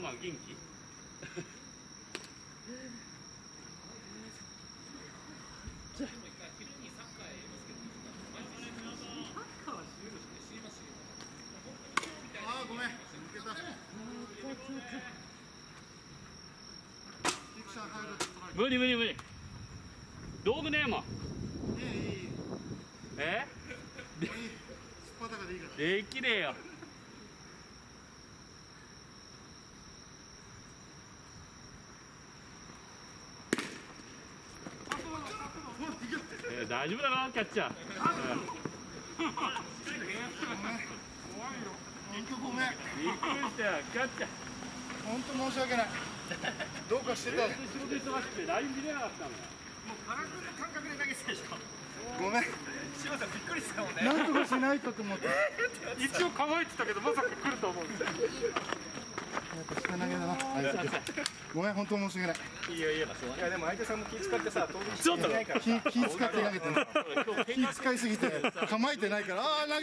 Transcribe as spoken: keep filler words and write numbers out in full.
頭元気？ ああごめん。抜けた。 無理無理無理。道具ねえもん。 いいいいいい。 え？ いい。スパタカでいいから。 できねえよ。えー、大丈夫だろキャッチャー。 本当ごめん。 びっくりしたよキャッチャー。 本当申し訳ない。どうかしてた。 仕事忙しくてライン見れなかったのよ。 もう空振り感覚で投げてたでしょ。 ごめん。 柴さんびっくりしたもんね。 なんとかしないとと思って。 一応構えてたけどまさか来ると思うんですよ。 やっぱ下投げだな。ごめん本当申し訳ない。 いいよいいよ。いやでも相手さんも気使ってさ、当然ちょっと気気使って投げてる。気使いすぎて構えてないから。ああ。